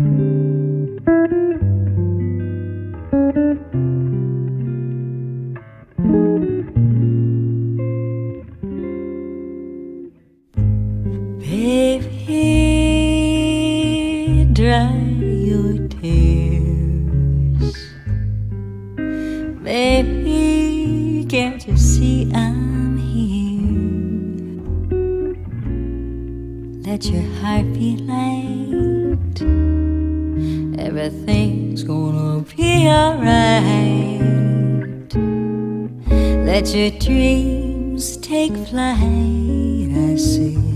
Baby, dry your tears. Baby, can't you see I'm here? Let your heart be light. Everything's gonna be alright. Let your dreams take flight, I say.